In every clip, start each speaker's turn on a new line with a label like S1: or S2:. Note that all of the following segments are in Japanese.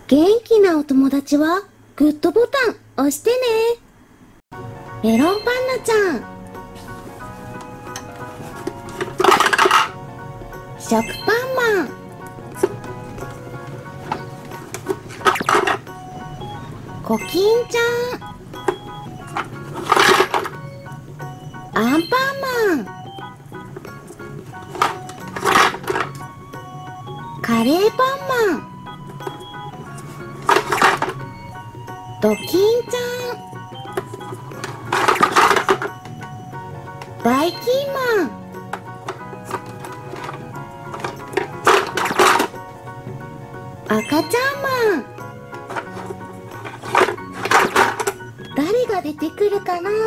S1: 元気なお友達はグッドボタン押してね。メロンパンナちゃん、食パンマン、コキンちゃん、アンパンマン、カレーパンマン、ドキンちゃん、バイキンマン、赤ちゃんマン。誰が出てくるかな。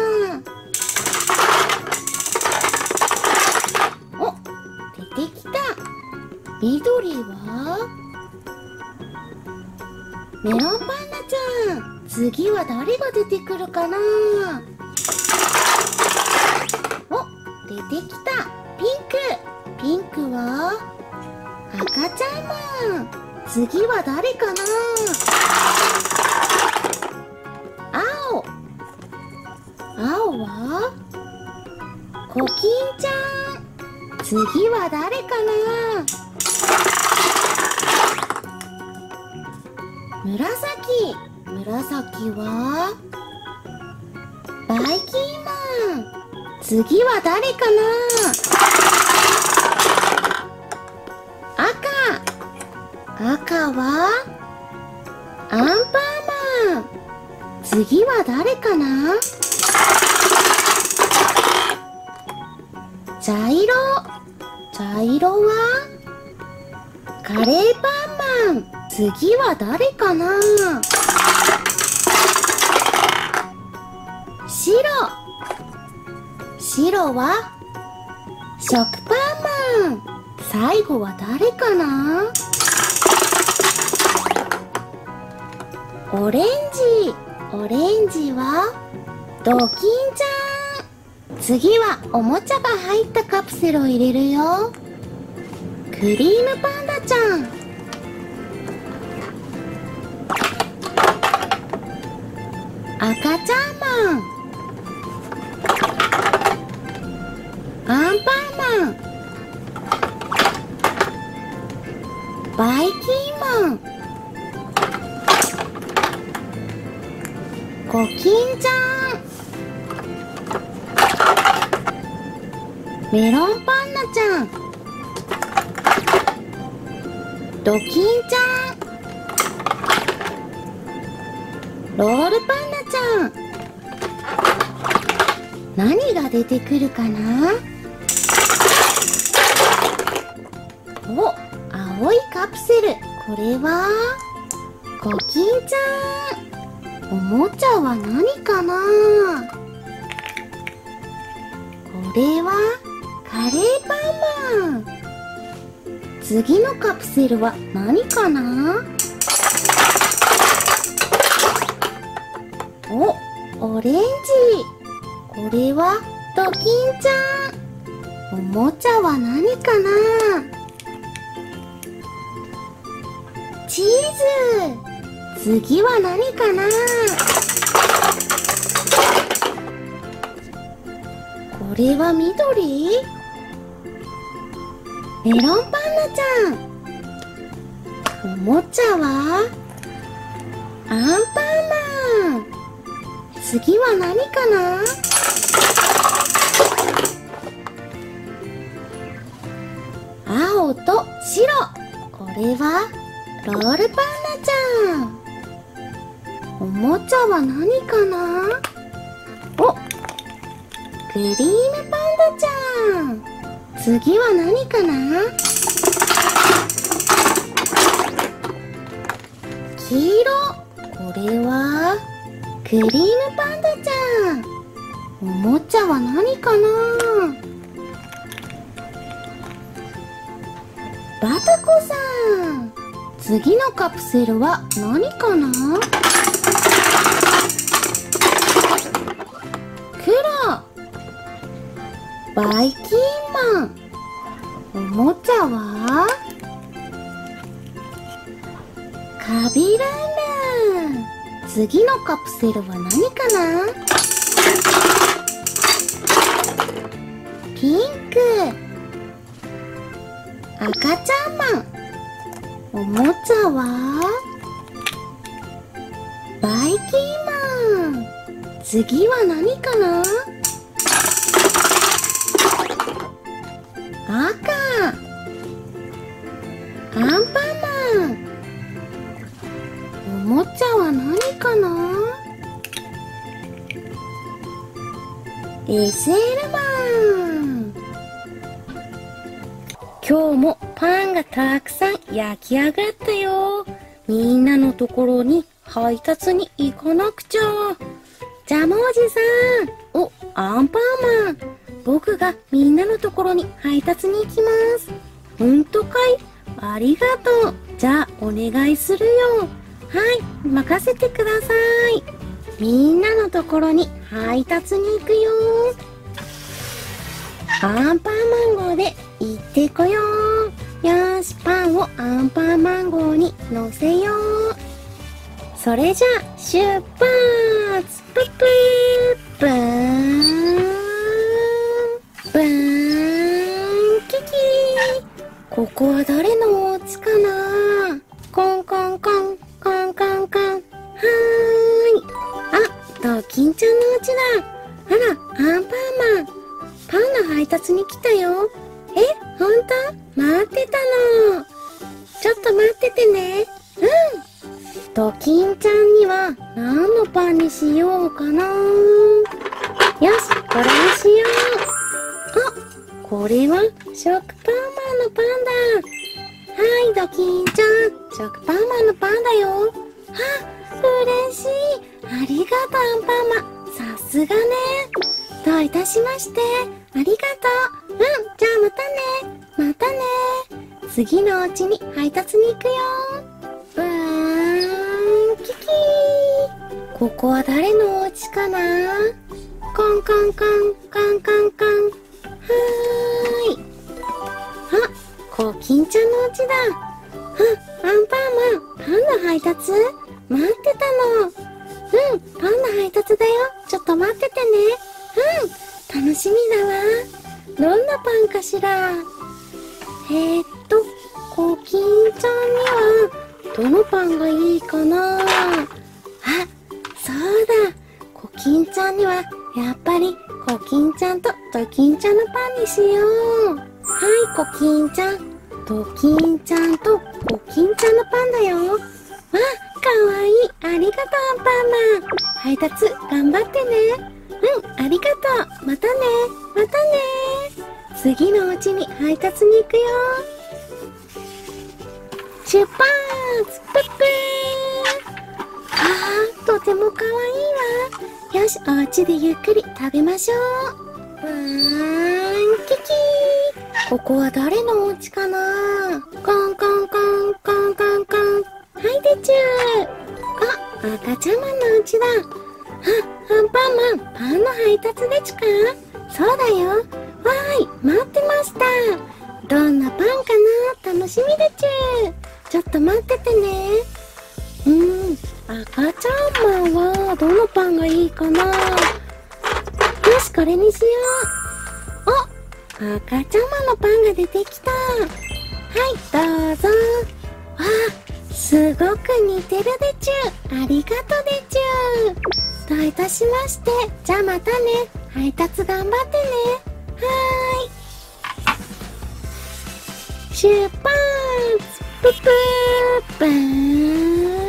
S1: お、出てきた。緑はメロンパンナちゃん。次は誰が出てくるかな。お、出てきた。ピンク。ピンクは赤ちゃんマン。次は誰かな。青。青はコキンちゃん。次は誰かな。紫。紫はバイキンマン。次は誰かな。赤はアンパンマン。次は誰かな。茶色はカレーパンマン。次は誰かな。白は食パンマン。最後は誰かな。オレンジはドキンちゃん。次はおもちゃが入ったカプセルを入れるよ。クリームパンダちゃん、赤ちゃんマン、アンパンマン、バイキンマン、コキンちゃん、メロンパンナちゃん、ドキンちゃん、ロールパンナちゃん。何が出てくるかな。お、青いカプセル。これはコキンちゃん。おもちゃは何かな。これはカレーパンマン。次のカプセルは何かな。お、オレンジ。これはドキンちゃん。おもちゃは何かな。チーズ。次は何かな。これは緑。メロンパンナちゃん。おもちゃはアンパンマン。次は何かな。青と白。これはロールパンナちゃん。おもちゃは何かな。お、クリームパンダちゃん。次は何かな。黄色。これはクリームパンダちゃん。おもちゃは何かな。バタコさん。次のカプセルは何かな。黒。バイキンマン。おもちゃはカラビルーム。次のカプセルは何かな？ピンク。赤ちゃんマン。おもちゃはバイキンマン。次は何かな？赤。アンパンマン。おもちゃは何かな？ SL マン。今日もパンがたくさん焼き上がったよ。みんなのところに配達に行かなくちゃ。ジャムおじさん。お、アンパンマン。僕がみんなのところに配達に行きます。ほんとかい？ありがとう。じゃあお願いするよ。はい、任せてください。みんなのところに配達に行くよ。アンパンマン号で行ってこよう。よーし、パンをアンパンマン号に乗せよう。それじゃあ出発。プップーブーンブーンキキー。ここは誰のお家かな？コンコンコンコンコンコン。はーい。あ、ドキンちゃんのお家だ。あら、アンパンマン。パンの配達に来たよ。え、ほんと？待ってたの。ちょっと待っててね。うん。ドキンちゃんには何のパンにしようかな。よし、これにしよう。あ、これは食パンマンのパンだ。はい、ドキンちゃん。食パンマンのパンだよ。あ、嬉しい。ありがとう、アンパンマン。さすがね。どういたしまして。ありがとう。うん、じゃあまたね。またね。次のお家に配達に行くよ。うーん、キキー。ここは誰のお家かな？コンコンコン、コンコンコン。はーい。あ、コキンちゃんのお家だ。あ、アンパンマン、パンの配達？待ってたの。うん、パンの配達だよ。ちょっと待っててね。うん、楽しみだわ。どんなパンかしら。コキンちゃんにはどのパンがいいかな。あ、そうだ。コキンちゃんにはやっぱりコキンちゃんとドキンちゃんのパンにしよう。はい、コキンちゃん。ドキンちゃんとコキンちゃんのパンだよ。わ、かわいい。ありがとう、アンパンマン。配達頑張ってね。うん、ありがとう。またね。またね。次のお家に配達に行くよ。出発！プップー。とてもかわいいわ。よし、お家でゆっくり食べましょう。キキー。ここは誰のお家かな？コンコンコン、コンコンコン。はいでちゅー。あ、赤ちゃんマンのお家だ。あ、アンパンマン、パンの配達でちゅか？そうだよ。わーい、待ってました。どんなパンかな？楽しみでちゅー。ちょっと待っててね。赤ちゃんマンはどのパンがいいかな？よし、これにしよう。お、赤ちゃんマンのパンが出てきた。はい、どうぞ。わあ、すごく似てるでちゅ。ありがとうでちゅ。どういたしまして。じゃあまたね。配達頑張ってね。はーい。出発！プップーブーン。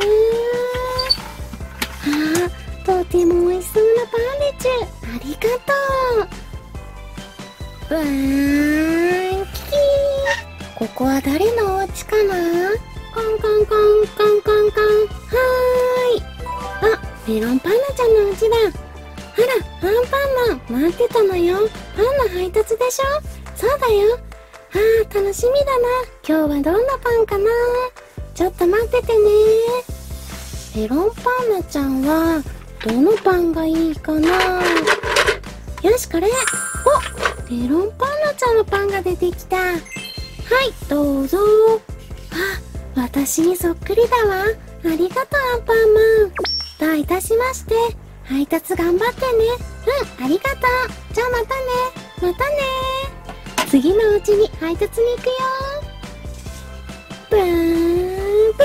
S1: とても美味しそうなパンでちゅ。ありがとう。ブーンキキー。ここは誰のお家かな？コンコンコンコンコンコン。はーい。あ、メロンパンナちゃんのお家だ。あら、アンパンマン、待ってたのよ。パンの配達でしょ？そうだよ。楽しみだな。今日はどんなパンかな？ちょっと待っててね。メロンパンナちゃんはどのパンがいいかな？よし、これ。お、メロンパンナちゃんのパンが出てきた。はい、どうぞ。私にそっくりだわ。 ありがとうアンパンマン。どういたしまして。配達頑張ってね。ありがとう。じゃあまたね。またね。次のうちに配達に行くよ。ブーン、ブッ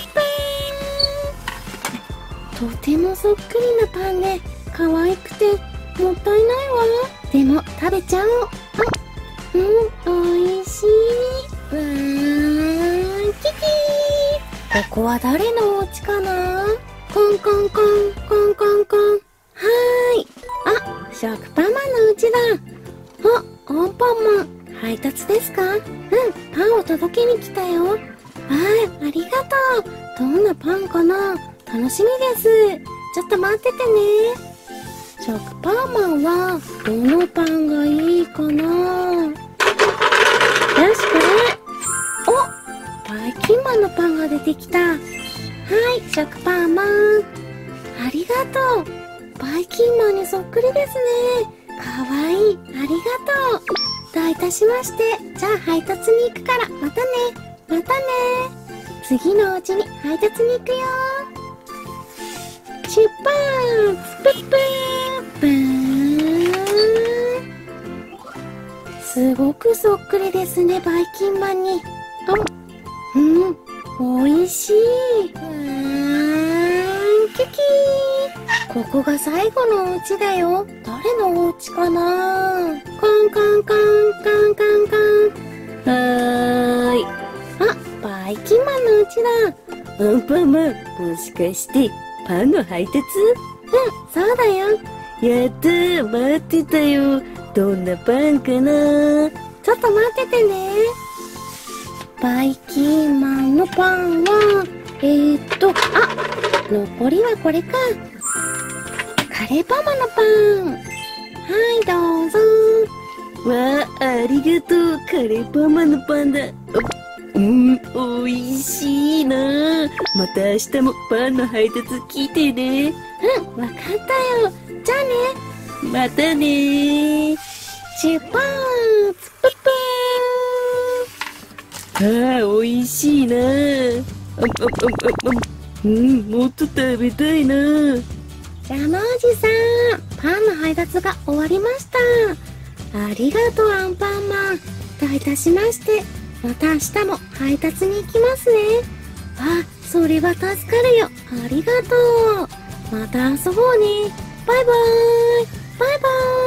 S1: ブーン。とてもそっくりなパンで、可愛くて、もったいないわ。でも、食べちゃおう。おいしい。キキー。ここは誰のお家かな？コンコンコン、コンコンコン。はーい。あ、食パンマンの家だ。アンパンマン、配達ですか？パンを届けに来たよ。ありがとう。どんなパンかな？楽しみです。ちょっと待っててね。食パンマンは、どのパンがいいかな？よし、これ。バイキンマンのパンが出てきた。はい、食パンマン。ありがとう。バイキンマンにそっくりですね。かわいい。ありがとう。どういたしまして。じゃあ配達に行くから、またね。またね。次のうちに配達に行くよ。出発！プップーブーン。すごくそっくりですね、バイキンマンに。おいしい。キキー。ここが最後のお家だよ。誰のお家かな？コンコンコン、コンコンコン。はーい。バイキンマンの家だ。アンパンマン、もしかしてパンの配達？そうだよ。やったー、待ってたよ。どんなパンかな？ちょっと待っててね。バイキンマンのパンは、残りはこれか。カレーパンマンのパン。はい、どうぞ。わあ、ありがとう。カレーパンマンのパンだ。おいしいな。また明日もパンの配達来てね。わかったよ。じゃあね。またね。出発！プップー。おいしいな。もっと食べたいな。ジャムおじさん、パンの配達が終わりました。ありがとうアンパンマン。どういたしまして。また明日も配達に行きますね。それは助かるよ。ありがとう。また遊ぼうね。バイバーイ。バイバーイ。